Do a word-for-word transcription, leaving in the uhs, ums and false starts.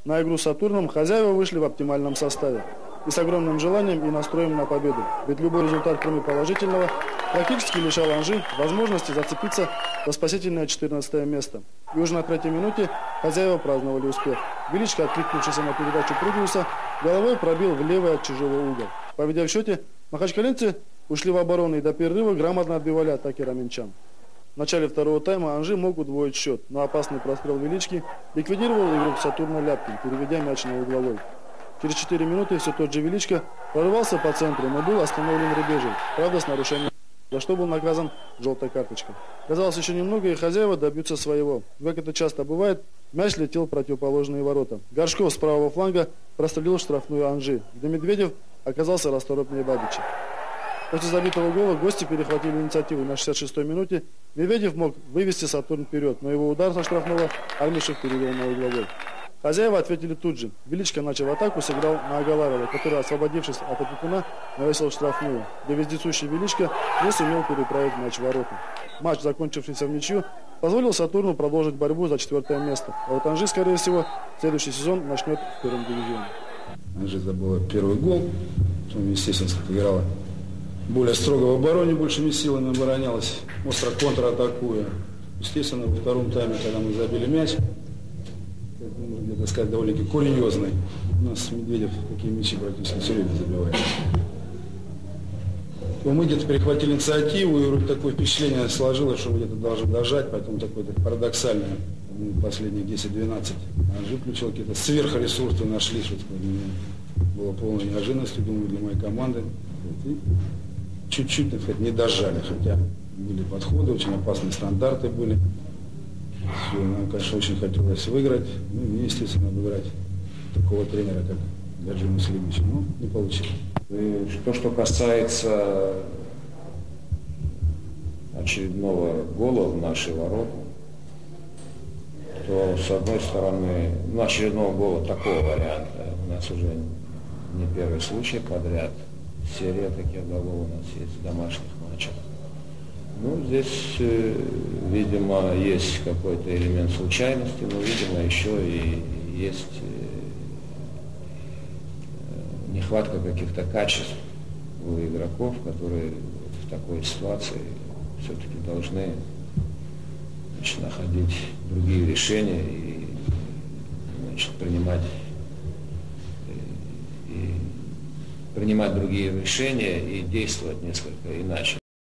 На игру с «Сатурном» хозяева вышли в оптимальном составе и с огромным желанием и настроем на победу. Ведь любой результат, кроме положительного, практически лишал «Анжи» возможности зацепиться за спасительное четырнадцатое место. И уже на третьей минуте хозяева праздновали успех. Величко, откликнувшийся на передачу Прудиуса, головой пробил в левый от чужого угол. Поведя в счете, махачкалинцы ушли в оборону и до перерыва грамотно отбивали атаки раменчан. В начале второго тайма «Анжи» мог удвоить счет, но опасный прострел Велички ликвидировал игрок «Сатурна» Ляпкин, переведя мяч на угловой. Через четыре минуты все тот же Величко прорвался по центру, но был остановлен Ребежей, правда с нарушением, за что был наказан желтой карточкой. Казалось, еще немного, и хозяева добьются своего. Как это часто бывает, мяч летел в противоположные ворота. Горшков с правого фланга прострелил штрафную «Анжи», где Медведев оказался расторопнее Бабича. После забитого гола гости перехватили инициативу. На шестьдесят шестой минуте Медведев мог вывести «Сатурн» вперед, но его удар со штрафного Армишев перевел на угловой. Хозяева ответили тут же. Величко, начав атаку, сыграл на Агаларова, который, освободившись от опекуна, навесил штрафную, где вездесущий Величко не сумел переправить мяч в ворота. Матч, закончившийся в ничью, позволил «Сатурну» продолжить борьбу за четвертое место. А вот «Анжи», скорее всего, следующий сезон начнет в первом дивизионе. «Анжи» забыла первый гол, потом, естественно, играла более строго в обороне, большими силами оборонялась, остро контратакуя. Естественно, во втором тайме, когда мы забили мяч, можно где-то сказать, довольно-таки курьезный. У нас Медведев такие мячи практически все время забивает. То мы где-то перехватили инициативу, и вроде такое впечатление сложилось, что мы где-то должны дожать, поэтому такое парадоксальное, последние десять-двенадцать. Анжи включил какие-то сверхресурсы, нашли, что было полной неожиданностью, думаю, для моей команды. И чуть-чуть, так сказать, не дожали, хотя были подходы, очень опасные стандарты были. Все, нам, конечно, очень хотелось выиграть, ну и, естественно, выбирать такого тренера, как Гаджи Муслимович, но не получилось. И то, что касается очередного гола в наши ворота, то, с одной стороны, ну, очередного гола такого варианта у нас уже не первый случай подряд. Серия таких голов у нас есть в домашних матчах. Ну, здесь, э, видимо, есть какой-то элемент случайности, но, видимо, еще и есть э, нехватка каких-то качеств у игроков, которые в такой ситуации все-таки должны, значит, находить другие решения и, значит, принимать принимать другие решения и действовать несколько иначе.